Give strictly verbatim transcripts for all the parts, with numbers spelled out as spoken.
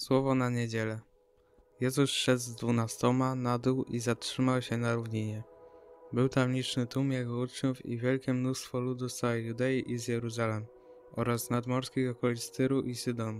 Słowo na niedzielę. Jezus szedł z dwunastoma na dół i zatrzymał się na równinie. Był tam liczny tłum jego uczniów i wielkie mnóstwo ludu z całej Judei i z Jeruzalem oraz nadmorskich okolic Tyru i Sydonu.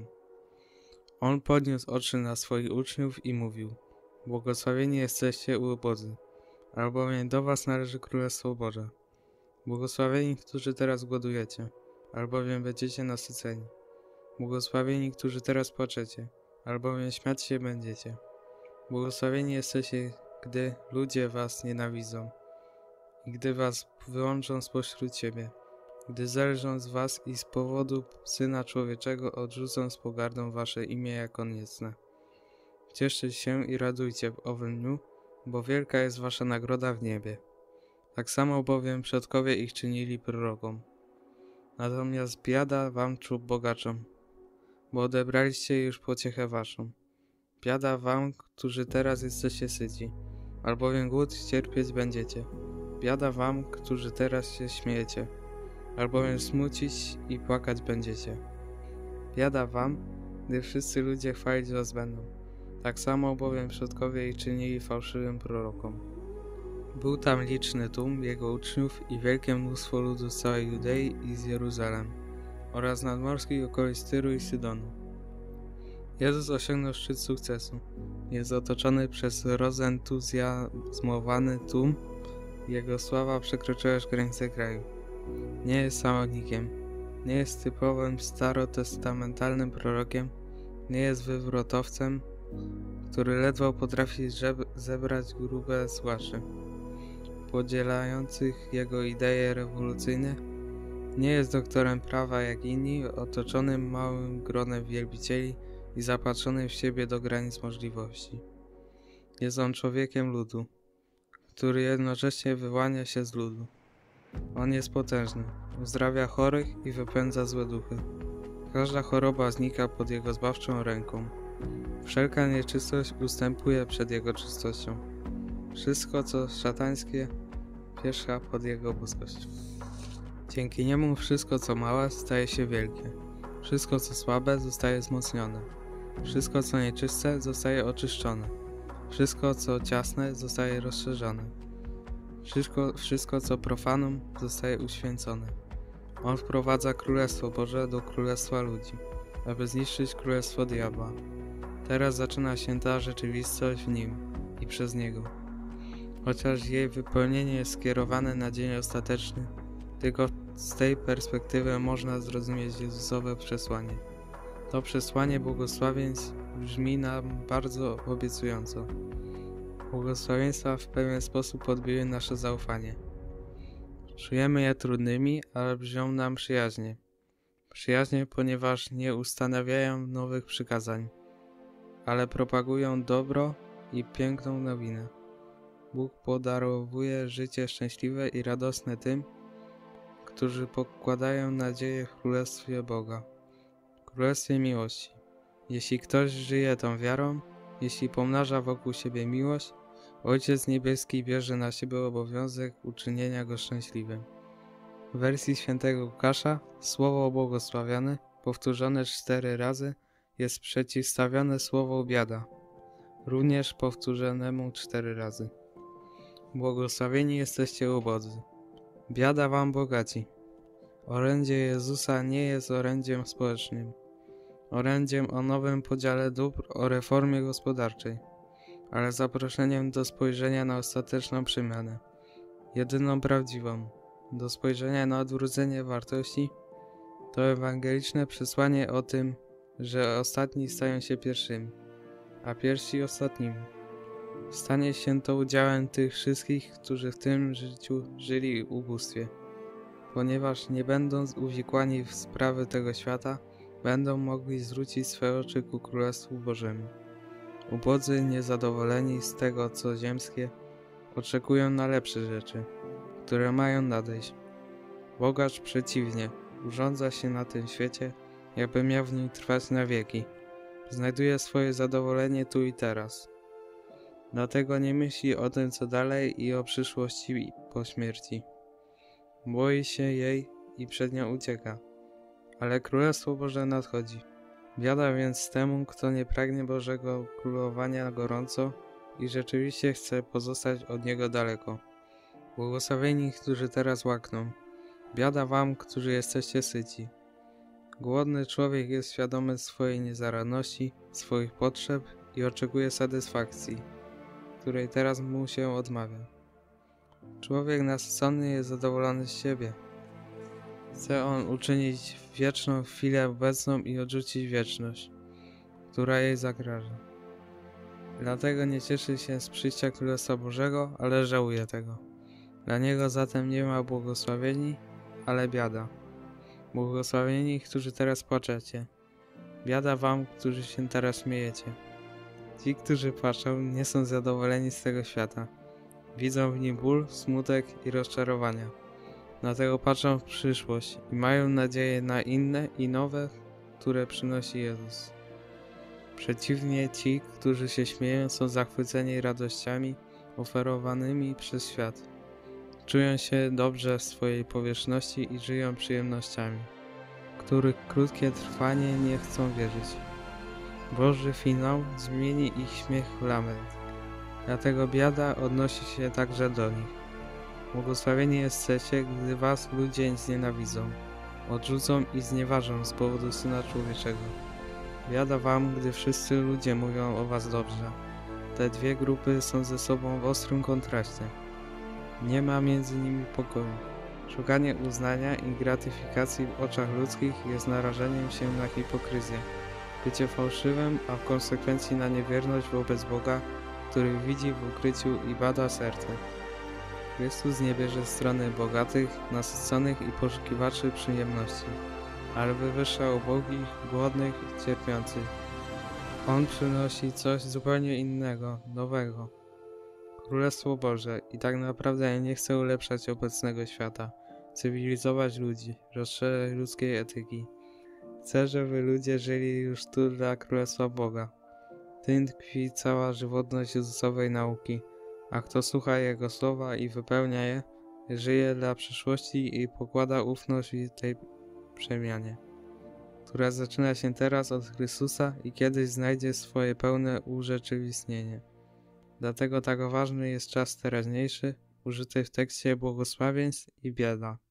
On podniósł oczy na swoich uczniów i mówił: Błogosławieni jesteście ubodzy, albowiem do was należy Królestwo Boże. Błogosławieni, którzy teraz głodujecie, albowiem będziecie nasyceni. Błogosławieni, którzy teraz płaczecie, albowiem śmiać się będziecie. Błogosławieni jesteście, gdy ludzie was nienawidzą i gdy was wyłączą spośród siebie, gdy zelżą z was i z powodu Syna Człowieczego odrzucą z pogardą wasze imię jako niecne. Cieszcie się i radujcie w owym dniu, bo wielka jest wasza nagroda w niebie. Tak samo bowiem przodkowie ich czynili prorokom. Natomiast biada wam czub bogaczom, bo odebraliście już pociechę waszą. Biada wam, którzy teraz jesteście syci, albowiem głód cierpieć będziecie. Biada wam, którzy teraz się śmiejecie, albowiem smucić i płakać będziecie. Biada wam, gdy wszyscy ludzie chwalić was będą. Tak samo bowiem przodkowie ich czynili fałszywym prorokom. Był tam liczny tłum jego uczniów i wielkie mnóstwo ludu z całej Judei i z Jeruzalem oraz nadmorskich okolic Tyru i Sydonu. Jezus osiągnął szczyt sukcesu. Jest otoczony przez rozentuzjazmowany tłum. Jego sława przekroczyła już granice kraju. Nie jest samotnikiem. Nie jest typowym starotestamentalnym prorokiem. Nie jest wywrotowcem, który ledwo potrafi zebrać grube słuchaczy, podzielających jego idee rewolucyjne. Nie jest doktorem prawa jak inni, otoczonym małym gronem wielbicieli i zapatrzonym w siebie do granic możliwości. Jest on człowiekiem ludu, który jednocześnie wyłania się z ludu. On jest potężny, uzdrawia chorych i wypędza złe duchy. Każda choroba znika pod jego zbawczą ręką. Wszelka nieczystość ustępuje przed jego czystością. Wszystko, co szatańskie, pierzcha pod jego boskość. Dzięki niemu wszystko, co małe, staje się wielkie. Wszystko, co słabe, zostaje wzmocnione. Wszystko, co nieczyste, zostaje oczyszczone. Wszystko, co ciasne, zostaje rozszerzone. Wszystko, wszystko co profanum, zostaje uświęcone. On wprowadza Królestwo Boże do Królestwa ludzi, aby zniszczyć Królestwo Diabła. Teraz zaczyna się ta rzeczywistość w Nim i przez Niego. Chociaż jej wypełnienie jest skierowane na dzień ostateczny, tylko z tej perspektywy można zrozumieć Jezusowe przesłanie. To przesłanie błogosławieństw brzmi nam bardzo obiecująco. Błogosławieństwa w pewien sposób podbiły nasze zaufanie. Czujemy je trudnymi, ale brzmią nam przyjaźnie. Przyjaźnie, ponieważ nie ustanawiają nowych przykazań, ale propagują dobro i piękną nowinę. Bóg podarowuje życie szczęśliwe i radosne tym, którzy pokładają nadzieję w Królestwie Boga, Królestwie miłości. Jeśli ktoś żyje tą wiarą, jeśli pomnaża wokół siebie miłość, Ojciec Niebieski bierze na siebie obowiązek uczynienia go szczęśliwym. W wersji świętego Łukasza słowo błogosławione, powtórzone cztery razy, jest przeciwstawione słowu biada, również powtórzonemu cztery razy. Błogosławieni jesteście ubodzy. Biada wam bogaci. Orędzie Jezusa nie jest orędziem społecznym, orędziem o nowym podziale dóbr, o reformie gospodarczej, ale zaproszeniem do spojrzenia na ostateczną przemianę, jedyną prawdziwą, do spojrzenia na odwrócenie wartości. To ewangeliczne przesłanie o tym, że ostatni stają się pierwszymi, a pierwsi ostatnimi. Stanie się to udziałem tych wszystkich, którzy w tym życiu żyli w ubóstwie, ponieważ nie będąc uwikłani w sprawy tego świata, będą mogli zwrócić swe oczy ku Królestwu Bożemu. Ubodzy, niezadowoleni z tego, co ziemskie, oczekują na lepsze rzeczy, które mają nadejść. Bogacz przeciwnie, urządza się na tym świecie, jakby miał w nim trwać na wieki. Znajduje swoje zadowolenie tu i teraz. Dlatego nie myśli o tym, co dalej i o przyszłości po śmierci. Boi się jej i przed nią ucieka. Ale Królestwo Boże nadchodzi. Biada więc temu, kto nie pragnie Bożego Królowania gorąco i rzeczywiście chce pozostać od Niego daleko. Błogosławieni, którzy teraz łakną. Biada wam, którzy jesteście syci. Głodny człowiek jest świadomy swojej niezaradności, swoich potrzeb i oczekuje satysfakcji, której teraz mu się odmawia. Człowiek nasycony jest zadowolony z siebie. Chce on uczynić wieczną chwilę obecną i odrzucić wieczność, która jej zagraża. Dlatego nie cieszy się z przyjścia Królestwa Bożego, ale żałuje tego. Dla niego zatem nie ma błogosławieni, ale biada. Błogosławieni, którzy teraz płaczecie. Biada wam, którzy się teraz śmiejecie. Ci, którzy płaczą, nie są zadowoleni z tego świata. Widzą w nim ból, smutek i rozczarowania. Dlatego patrzą w przyszłość i mają nadzieję na inne i nowe, które przynosi Jezus. Przeciwnie, ci, którzy się śmieją, są zachwyceni radościami oferowanymi przez świat. Czują się dobrze w swojej powierzchności i żyją przyjemnościami, których krótkie trwanie nie chcą wierzyć. Boży finał zmieni ich śmiech w lament. Dlatego biada odnosi się także do nich. Błogosławieni jesteście, gdy was ludzie znienawidzą, odrzucą i znieważą z powodu Syna Człowieczego. Biada wam, gdy wszyscy ludzie mówią o was dobrze. Te dwie grupy są ze sobą w ostrym kontraście. Nie ma między nimi pokoju. Szukanie uznania i gratyfikacji w oczach ludzkich jest narażeniem się na hipokryzję, bycie fałszywym, a w konsekwencji na niewierność wobec Boga, który widzi w ukryciu i bada serce. Chrystus nie bierze strony bogatych, nasyconych i poszukiwaczy przyjemności, ale wywyższa ubogich, głodnych i cierpiących. On przynosi coś zupełnie innego, nowego. Królestwo Boże i tak naprawdę nie chce ulepszać obecnego świata, cywilizować ludzi, rozszerzać ludzkiej etyki. Chce, żeby ludzie żyli już tu dla Królestwa Boga. W tym tkwi cała żywotność Jezusowej nauki, a kto słucha Jego słowa i wypełnia je, żyje dla przyszłości i pokłada ufność w tej przemianie, która zaczyna się teraz od Chrystusa i kiedyś znajdzie swoje pełne urzeczywistnienie. Dlatego tak ważny jest czas teraźniejszy, użyty w tekście błogosławieństw i biada.